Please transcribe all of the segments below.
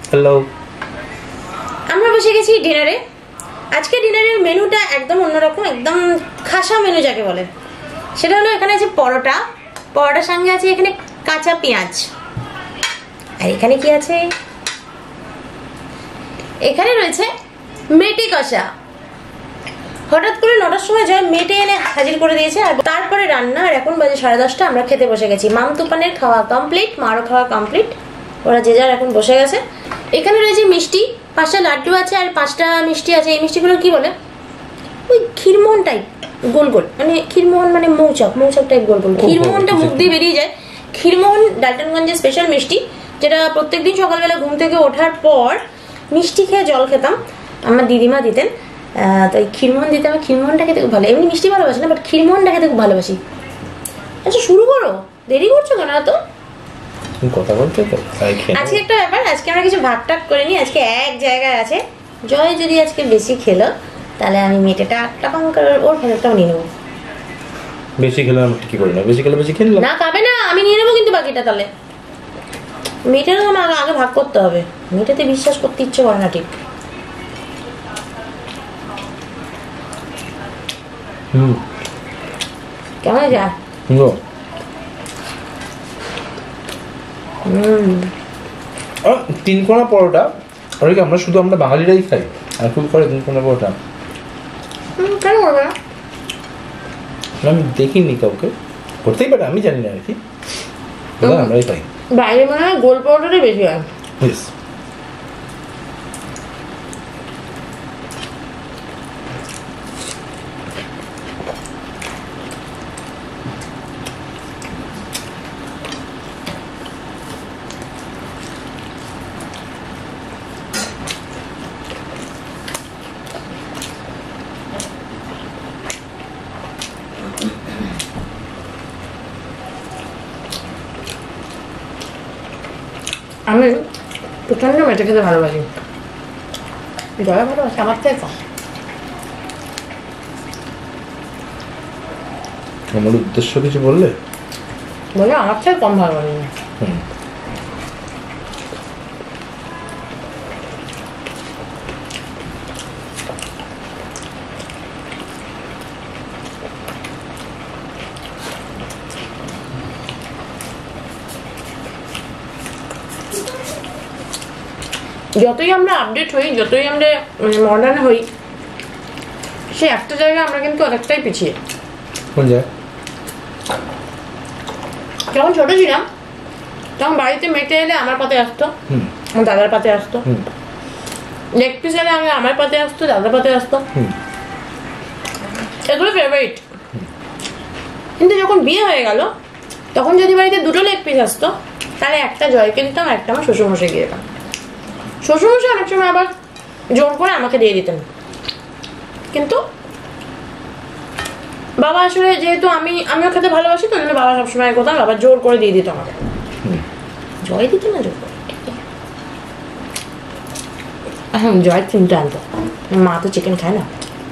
Hello, আমরা বসে গেছি ডিনারে। আজকে ডিনারের মেনুটা একদম অন্যরকম, একদম খাসা মেনু যাকে বলে। সেটা হলো এখানে আছে পরোটা, পরোটার সঙ্গে আছে এখানে কাঁচা পেঁয়াজ, আর এখানে কি আছে, এখানে রয়েছে মেটে কষা। হঠাৎ করে 9টার সময় জয় মেটে এনে হাজির করে দিয়েছে, আর তারপরে রান্না। আর এখন বাজে 10:30, আমরা খেতে বসে গেছি। মাম তুফানের খাওয়া কমপ্লিট, মারও খাওয়া কমপ্লিট, ওরা যে যার এখন বসে গেছে। এখানে রয়েছে মিষ্টি, 5টা লাড্ডু আছে আর 5টা মিষ্টি আছে। এই মিষ্টিগুলো কি বলে, ওই ক্ষীরমোহন টাইপ গোল গোল, মানে ক্ষীরমোহন মানে মৌচাক, মৌচাক টাইপ গোল গোল। ক্ষীরমোহনটা মুখ দিয়ে বেরিয়ে যায়। ক্ষীরমোহন ডালটনগঞ্জের স্পেশাল মিষ্টি, যেটা প্রত্যেকদিন সকালবেলা ঘুম থেকে ওঠার পর মিষ্টি খেয়ে জল খেতাম, আমার দিদিমা দিতেন। তাই ক্ষীরমোহন দিতে, আমার ক্ষীরমোহনটা খেতে খুব ভালো। এমনি মিষ্টি ভালোবাসি না, বাট ক্ষীরমোহনটা খেতে খুব ভালোবাসি। আচ্ছা শুরু করো, দেরি করছো কেন এত? কথা বলতে তো আজকে একটা ব্যাপার, আজকে আমরা কিছু ভাগ টাগ করে নি। আজকে এক জায়গায় আছে। জয় যদি আজকে বেশি খেলো তাহলে আমি মেটেটা একটা কম করে ওর ভাগটাও নিয়ে নেবো। বেশি খেলে আমি কি করি না, বেশি খেলে বেশি খেলাম না, খাবে না, আমি নিয়ে নেবো কিন্তু বাকিটা। তাহলে মেটেরও আগে ভাগ করতে হবে, মেটেতে বিশ্বাস করতে ইচ্ছে করে না ঠিক। কেমন যায়? 3 কোনা পরোটা, আর কি আমরা শুধু আমরা বাঙালিরাই খাই, আর খুব করে 3 কোনা পরোটা। কেন করবে না? আমি দেখিনি কাউকে করতেই পারে, আমি জানি না আর কি, আমরাই খাই। বাইরে মনে হয় গোল পরোটাটাই বেশি হয়। আমি প্রচন্ড মেটে খেতে ভালোবাসি। জয়া ভালোবাসি আমার থেকে কম। আমার উদ্দেশ্য কিছু বললে? বলে আমার থেকে কম ভালোবাসি না। যতই আমরা আপডেট হই, যতই আমরা মডার্ন হই, সে একটা জায়গায় আমরা কিন্তু অনেকটাই পিছিয়ে। কোন জায়গায়? যখন ছোট ছিলাম তখন বাড়িতে মেটে এলে আমার পাতে আসতো, আমার দাদার পাতে আসতো। লেগ পিস এলে আমার পাতে আসতো, দাদার পাতে আসতো, এগুলো ফেভারিট। কিন্তু যখন বিয়ে হয়ে গেল তখন যদি বাড়িতে 2টো লেগ পিস আসতো, তাহলে একটা জয়কে দিতাম, একটা আমার শ্বশুরমশাই দিয়ে দিতাম। শ্বশুরমশাই অনেক সময় আবার জোর করে আমাকে দিয়ে দিতেন। কিন্তু বাবা আসলে যেহেতু আমিও খেতে ভালোবাসি, তো জন্য বাবা সবসময় কোথাও বাবা জোর করে দিয়ে দিত আমাকে। জয় দিত না জোর করে, জয় চিনতে আনতো, মা তো চিকেন খায় না।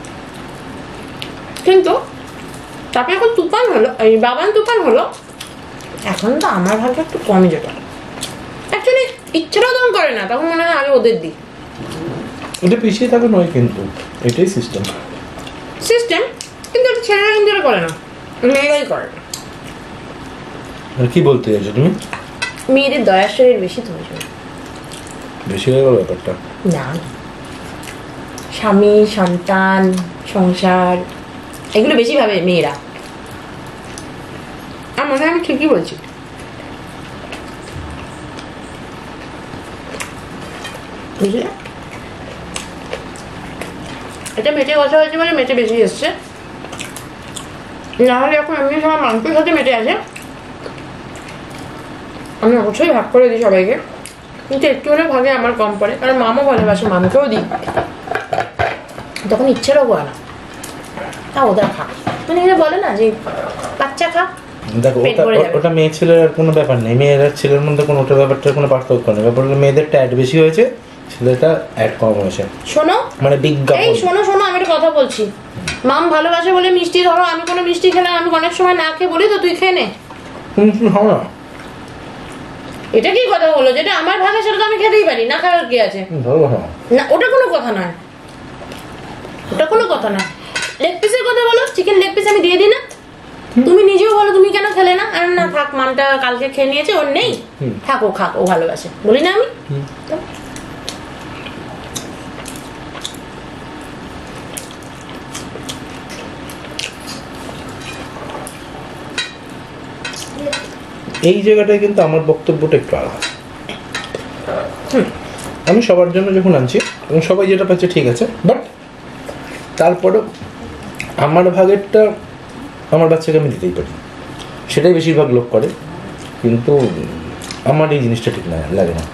কিন্তু তারপরে এখন তুফান হলো, এই বাবান তুফান হলো, এখন তো আমার ভাগে একটু কমই যেটা। অ্যাকচুয়ালি ইচ্ছাটাও তখন করে না, তখন মনে হয় আগে ওদের দিই। এটা পিছিয়ে থাকা নয়, কিন্তু এটাই সিস্টেম। কিন্তু ছেলেরা কিন্তু এটা করে না, মেয়েরাই করে। আর কি বলতে চাইছো তুমি? মেয়েদের দয়ার শরীর বেশি, তুমি বেশি হয়ে গেল ব্যাপারটা। না, স্বামী, সন্তান, সংসার, এগুলো বেশি ভাবে মেয়েরা। আর মনে হয় আমি ঠিকই বলছি। বুঝলে, এটা মেটে কষা হয়েছে মানে মেটে বেশি এসছে, নাহলে এখন এমনি সময় মাংসের সাথে মেটে আছে। আমি অবশ্যই ভাগ করে দিই সবাইকে, কিন্তু একটু হলে ভাগে আমার কম পড়ে, কারণ মামও ভালোবাসে, মামকেও দিই, তখন ইচ্ছেরও করে না। তা ওদের খা, মানে এটা বলে না যে বাচ্চা খা। দেখো, ওটা মেয়ে ছেলের আর কোনো ব্যাপার নেই, মেয়ের আর ছেলের মধ্যে কোনো ওটা ব্যাপারটার কোনো পার্থক্য নেই। ব্যাপার হলো মেয়েদেরটা অ্যাড বেশি হয়েছে, ছেলেটা অ্যাড কম হয়েছে। শোনো, মানে বিজ্ঞাপন। এই শোনো, আমি একটা কথা বলছি। মাম ভালোবাসে বলে মিষ্টি, ধরো আমি কোনো মিষ্টি খেলাম, আমি অনেক সময় না খেয়ে বলি তো তুই খেয়ে নে। এটা কি কথা হলো? যেটা আমার ভাগে সেটা তো আমি খেতেই পারি, না খাওয়ার কি আছে? না, ওটা কোনো কথা নয়, ওটা কোনো কথা নয়। লেগ পিসের কথা বলো, চিকেন লেগ পিস আমি দিয়ে দিই না? তুমি নিজেও বলো তুমি কেন খেলে না? আর না থাক, মানটা কালকে খেয়ে নিয়েছে, ওর নেই, থাকো খাক, ও ভালোবাসে, বলি না আমি? এই জায়গাটায় কিন্তু আমার বক্তব্যটা একটু আলাদা। আমি সবার জন্য যখন আনছি এবং সবাই যেটা পাচ্ছে ঠিক আছে, বাট তারপরেও আমার ভাগেরটা আমার বাচ্চাকে আমি দিতেই পারি, সেটাই বেশিরভাগ লোক করে, কিন্তু আমার এই জিনিসটা ঠিক না, লাগে না,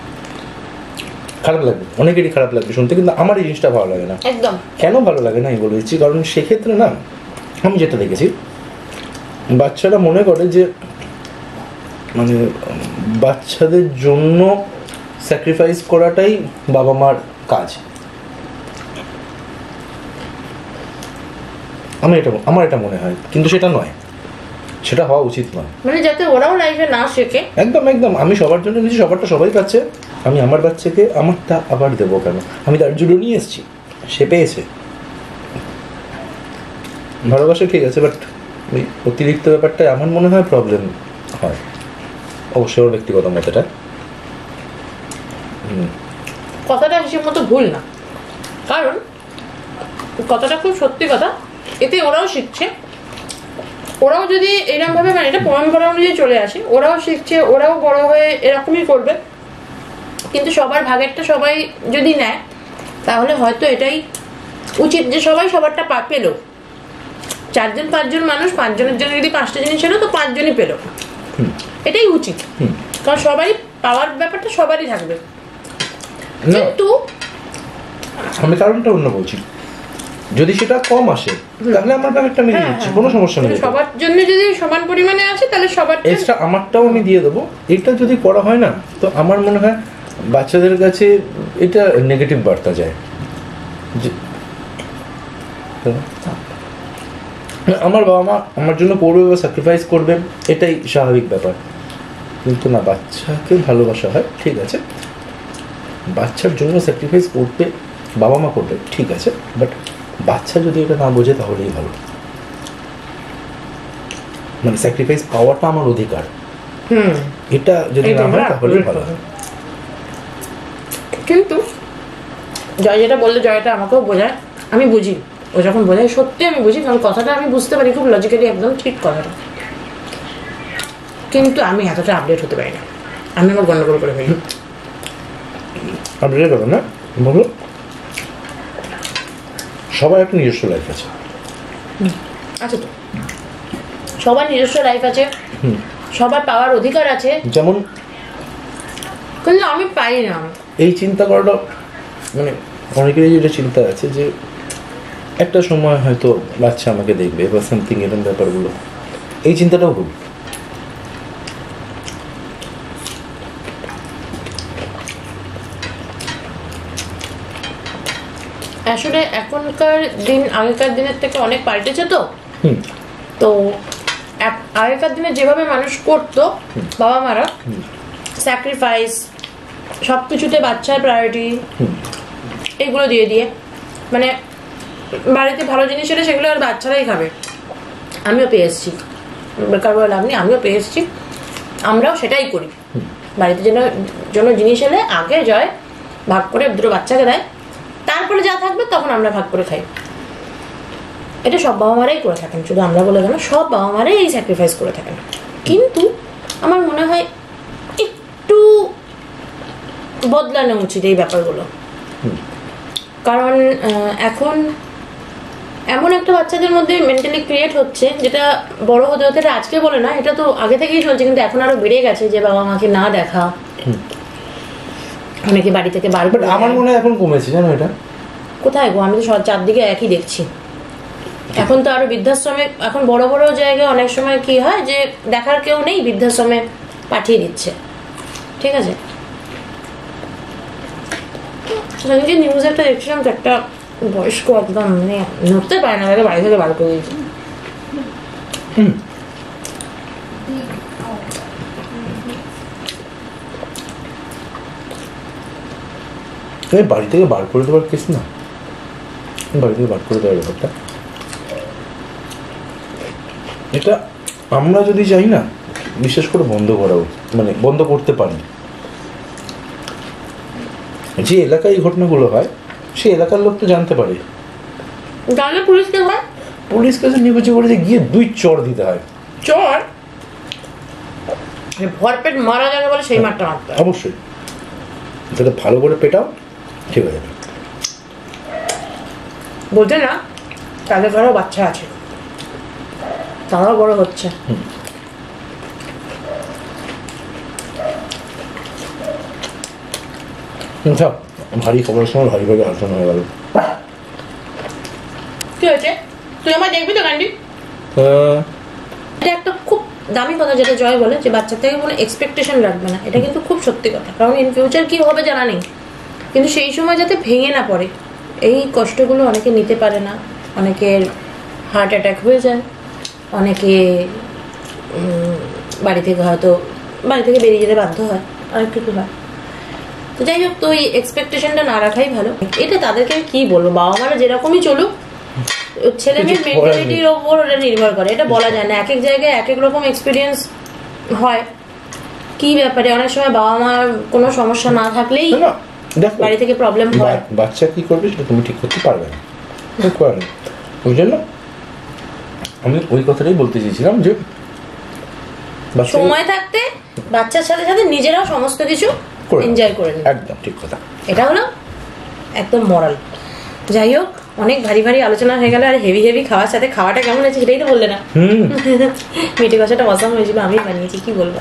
খারাপ লাগবে, অনেকেরই খারাপ লাগবে শুনতে, কিন্তু আমার এই জিনিসটা ভালো লাগে না। একদম কেন ভালো লাগে না আমি বলে দিচ্ছি, কারণ সেক্ষেত্রে না আমি যেটা দেখেছি বাচ্চারা মনে করে যে মানে বাচ্চাদের জন্য স্যাক্রিফাইস করাটাই বাবা মার কাজ। আমার এটা মনে হয়, কিন্তু সেটা নয়, সেটা হওয়া উচিত নয়। মানে যাতে ওরাও লাইফে না শেখে। একদম একদম, আমি সবার জন্য কিছু, সবারটা সবাই পাচ্ছে, আমি আমার বাচ্চাকে আমারটা আবার দেবো কেন? আমি তার জন্য নিয়ে এসেছি, সে পেয়েছে, ভালোবাসা ঠিক আছে, বাট ওই অতিরিক্ত ব্যাপারটা আমার মনে হয় প্রবলেম হয়। অবশ্যই ওর ব্যক্তিগত মতটা, কথাটা হিসেব মতো ভুল না, কারণ কথাটা খুব সত্যি কথা। এতে ওরাও শিখছে, ওরাও যদি এরকম ভাবে, মানে এটা পরম্পরা অনুযায়ী চলে আসে, ওরাও শিখছে, ওরাও বড় হয়ে এরকমই করবে। কিন্তু সবার ভাগেরটা সবাই যদি নেয় তাহলে হয়তো এটাই উচিত যে সবাই সবারটা পেলো। 4জন 5জন মানুষ, 5জনের জন্য যদি 5টা জিনিস এলো তো 5জনই পেলো, এটাই উচিত। কারণ সবারই পাওয়ার ব্যাপারটা সবারই থাকবে। কিন্তু আমি কারণটা অন্য বলছি, যদি সেটা কম আসে তাহলে আমার ব্যাপারটা আমি দিয়ে দিচ্ছি, কোনো সমস্যা নেই। সবার জন্য যদি সমান পরিমাণে আসে তাহলে সবার এক্সট্রা আমারটাও আমি দিয়ে দেবো। এটা যদি করা হয় না তো আমার মনে হয় বাচ্চাদের কাছে এটা নেগেটিভ বার্তা যায় যে আমার বাবা মা আমার জন্য করবে বা স্যাক্রিফাইস করবে, এটাই স্বাভাবিক ব্যাপার। কিন্তু না, বাচ্চাকে ভালোবাসা হয় ঠিক আছে, বাচ্চার জন্য স্যাক্রিফাইস করবে বাবা মা করবে ঠিক আছে, বাট বাচ্চা যদি এটা না বোঝে তাহলেই ভালো। মানে স্যাক্রিফাইস পাওয়াটা আমার অধিকার, এটা যদি না হয় তাহলেই ভালো। কিন্তু জয় যেটা বললে, জয়টা আমাকেও বোঝায়, আমি বুঝি, ও যখন বোঝায় সত্যি আমি বুঝি, কারণ কথাটা আমি বুঝতে পারি খুব লজিক্যালি, একদম ঠিক কথাটা। কিন্তু আমি এতটা আপডেট হতে পারি না, আমি আমার গন্ডগোল করে ফেলি। আপডেট হবে না, বলো সবার একটা নিজস্ব লাইফ আছে। আচ্ছা, তো সবার নিজস্ব লাইফ আছে, সবার পাওয়ার অধিকার আছে, যেমন কিন্তু আমি পাই না। এই চিন্তা করাটা মানে অনেকেরই যেটা চিন্তা আছে যে একটা সময় হয়তো বাচ্চা আমাকে দেখবে বা সামথিং, এরকম ব্যাপারগুলো, এই চিন্তাটাও ভুল। আসলে এখনকার দিন আগেকার দিনের থেকে অনেক পাল্টেছে, তো আগেকার দিনে যেভাবে মানুষ করতো বাবা মারা, স্যাক্রিফাইস সবকিছুতে বাচ্চার প্রায়োরিটি, এগুলো দিয়ে দিয়ে মানে বাড়িতে ভালো জিনিস এলে সেগুলো আর বাচ্চারাই খাবে। আমিও পেয়ে এসেছি, বেকার বলে লাভ নেই, আমিও পেয়ে এসেছি, আমরাও সেটাই করি। বাড়িতে জন্য জিনিস এলে আগে জয় ভাগ করে দুটো বাচ্চাকে দেয়, তারপরে যা থাকবে তখন আমরা ভাগ করে খাই। এটা সব বাবা মারাই করে থাকেন, শুধু আমরা বলে কেন, সব বাবা মারাই এই স্যাক্রিফাইস করে থাকেন। কিন্তু আমার মনে হয় একটু বদলানো উচিত এই ব্যাপারগুলো, কারণ এখন এমন একটা বাচ্চাদের মধ্যে মেন্টালি ক্রিয়েট হচ্ছে, যেটা বড় হতে হতে আজকে বলে না, এটা তো আগে থেকেই চলছে, কিন্তু এখন আরো বেড়ে গেছে, যে বাবা মাকে না দেখা, অনেকে বাড়ি থেকে বার করে। আমার মনে হয় এখন কমেছে, জানো এটা কোথায় গো, আমি তো চারদিকে একই দেখছি। এখন তো আরো বৃদ্ধাশ্রমে, এখন বড় বড় জায়গায় অনেক সময় কি হয় যে দেখার কেউ নেই, বৃদ্ধাশ্রমে পাঠিয়ে দিচ্ছে। ঠিক আছে, সেদিনকে নিউজ একটা দেখছিলাম, একটা বয়স্ক একদম মানে নড়তে পারে না, তাকে বাড়ি থেকে বার করে দিয়েছে। বাড়ি থেকে বার করে দেওয়ার কেস না, বাড়ি থেকে বার করে দেওয়ার ব্যাপারটা, এটা আমরা যদি চাই না বিশেষ করে বন্ধ করা উচিত, মানে বন্ধ করতে পারি। যে এলাকায় এই ঘটনাগুলো হয় সেই এলাকার লোক তো জানতে পারে, জানলে পুলিশকে হয়, পুলিশ কাছে নির্বাচন করে গিয়ে 2 চড় দিতে হয়। চড় ভরপেট মারা যাবে বলে সেই মারটা মারতে হয়। অবশ্যই তাহলে ভালো করে পেটাও, ঠিক হয়ে যাবে। বলছে না তাদের ঘরেও বাচ্চা আছে, তারাও বড় হচ্ছে। ভারী খবরের সময় ভারী ভাবে আলোচনা হয়ে গেল। কি হয়েছে তুই আমার দেখবি তো ক্যান্ডি? এটা একটা খুব দামি কথা যেটা জয় বলে যে বাচ্চার থেকে কোনো এক্সপেকটেশন রাখবে না, এটা কিন্তু খুব সত্যি কথা। কারণ ইন ফিউচার কি হবে জানা নেই, কিন্তু সেই সময় যাতে ভেঙে না পড়ে। এই কষ্টগুলো অনেকে নিতে পারে না, অনেকের হার্ট অ্যাটাক হয়ে যায়, অনেকে বাড়ি থেকে বেরিয়ে যেতে বাধ্য হয়, অনেক কিছু হয়। তো যাই হোক, তো এই এক্সপেকটেশনটা না রাখাই ভালো। এটা তাদেরকে কি বলবো, বাবা মারা যেরকমই চলুক, ছেলে মেয়ের মেন্টালিটির ওপর ওটা নির্ভর করে। এটা বলা যায় না, এক এক জায়গায় এক এক রকম এক্সপিরিয়েন্স হয়। কি ব্যাপারে অনেক সময় বাবা মার কোনো সমস্যা না থাকলেই বাড়ি থেকে প্রবলেম হয়। বাচ্চা কি করবে সেটা তুমি ঠিক করতে পারবে না, ওই জন্য আমি ওই কথাটাই বলতে চেয়েছিলাম যে সময় থাকতে বাচ্চার সাথে সাথে নিজেরাও সমস্ত কিছু এনজয় করে নিন। একদম ঠিক কথা, এটা হলো একদম মরাল। যাই হোক, অনেক ভারী ভারী আলোচনা হয়ে গেল। আর হেভি হেভি খাওয়ার সাথে খাওয়াটা কেমন হয়েছে সেটাই তো বললে না। মেটে কষাটা অসাম হয়েছিল, আমি বানিয়েছি, কি বলবো।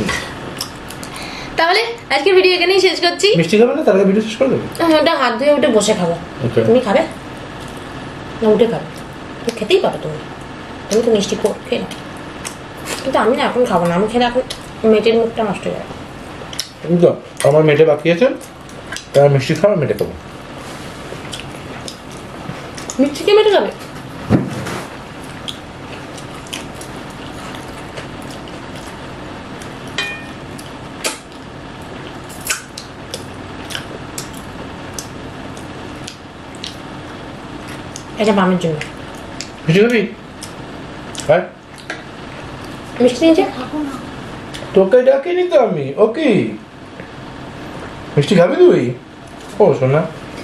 তাহলে আজকে ভিডিও এখানেই শেষ করছি। মিষ্টি খাবে না, তার আগে ভিডিও শেষ করে দেবে? ওটা হাত ধুয়ে উঠে বসে খাবো। তুমি খাবে না? উঠে খাবে, খেতেই পারো তুমি, তুমি তো মিষ্টি খেয়ে নাও। কিন্তু আমি না এখন খাবো না, আমি খেলে এখন মেটের মুখটা নষ্ট হয়ে যাবে। আমার মেটে বাকি আছে, তার মিষ্টি খাওয়া মেটে খাবো। মিষ্টি কে মেটে যাবে? এটা মামের জন্য। মিষ্টি খাবি? হ্যাঁ মিষ্টি নিয়ে যা। তোকে ডাকিনি তো আমি। ওকে, মিষ্টি খাবি তুই? ও শোনা,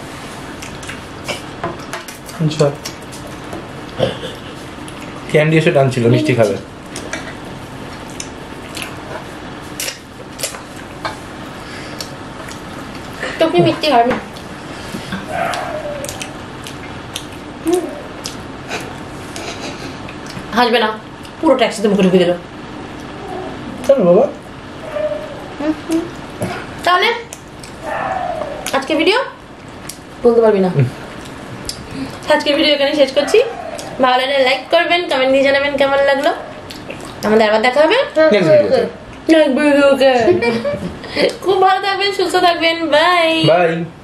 আচ্ছা ক্যান্ডি এসে টানছিল মিষ্টি খাবে। তুমি মিষ্টি খাবে? হাসবে না, পুরো ট্যাক্সিতে মুখে ঢুকে দিল। চলো বাবা, তাহলে আজকে ভিডিও বলতে পারবি না। আজকে ভিডিও এখানে শেষ করছি। ভালো লাগলে লাইক করবেন, কমেন্ট দিয়ে জানাবেন কেমন লাগলো। আমাদের আবার দেখা হবে নেক্সট ভিডিওতে। খুব ভালো থাকবেন, সুস্থ থাকবেন। Bye by.